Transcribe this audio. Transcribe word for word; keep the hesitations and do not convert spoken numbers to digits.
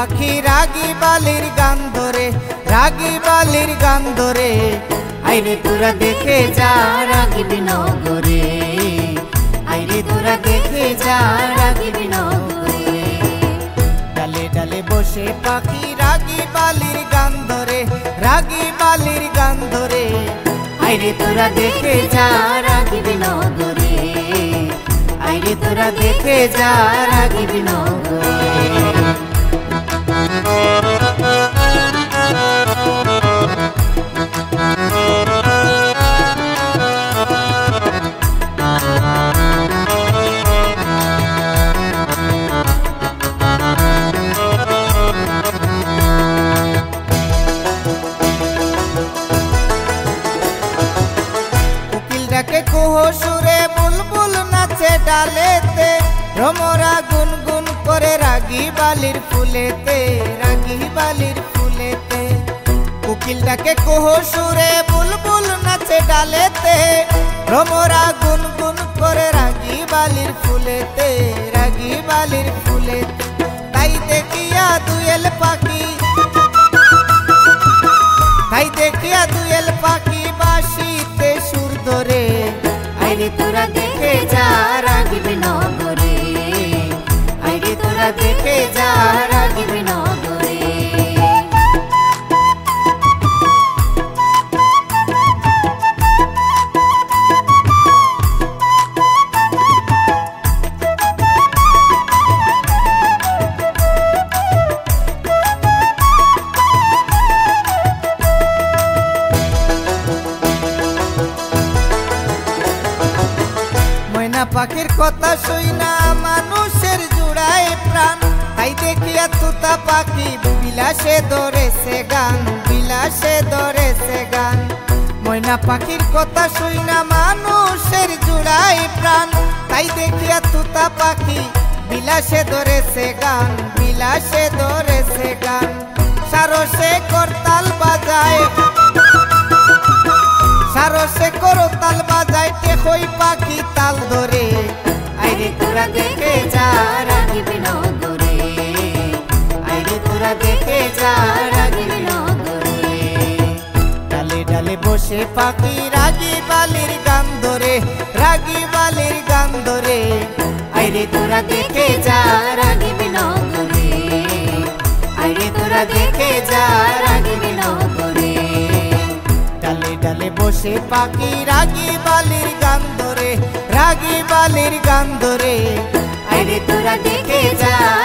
পাখি রাগী বালির গান ধরে, রাগী বালির গান ধরে। আইরে তোরা দেখে যা রাগিবি নগরে, আইরে তোরা দেখে যা রাগিবি নগরে। ডালে ডালে বসে পাখি রাগী বালির গান ধরে, রাগী বালির গান ধরে। আইরে তোরা দেখে যা রাগিবি নগরে, আইরে তোরা দেখে যা রাগিবি নগরে। ডাকে কুহু সুরে বুলবুল নাচে ডালেতে, ভ্রমরা গুনগুন করে রাগী বালির ফুলেতে, রাগী বালির ফুলেতে। কোকিল ডাকে কুহু সুরে বুলবুল নাচে ডালেতে, ভ্রমরা গুনগুন করে রাগী বালির ফুলেতে, রাগী বালির ফুলেতে। তাই দেখিয়া দুয়েল পাখি, তাই দেখিয়া দুয়েল পাখি বাঁশিতে সুর ধরে। আইরে তোরা দেখে যা রাগিবি নগরে, আইরে তোরা দেখে যা রাগিবি নগরে। ময়না পাখির কথা শুইনা মানুষের জুড়ায় প্রাণ, তাই দেখিয়া তুতা পাখি বিলাসে ধরেছে গান, বিলাসে ধরেছে গান। ময়না পাখির কথা শুইনা মানুষের জুড়ায় প্রাণ, তাই দেখিয়া তুতা পাখি বিলাসে ধরেছে গান, বিলাসে ধরেছে গান। সারসে করতাল বাজায়, সারসে করতাল বাজায়, টেকই পাখি তাল ধরে। আইরে তোরা দেখে যা রাগিবি নগরে, আইরে তোরা দেখে যা রাগিবি নগরে। ডালে ডালে বসে পাখি রাগী বালির গান ধরে, রাগী বালির গান ধরে। আইরে তোরা দেখে যা রাগিবি নগরে, আইরে তোরা দেখে যা রাগিবি নগরে। ডালে ডালে বসে পাখি রাগী বালির গান ধরে, রাগী বালির গান ধরে। আইরে তোরা দেখে যা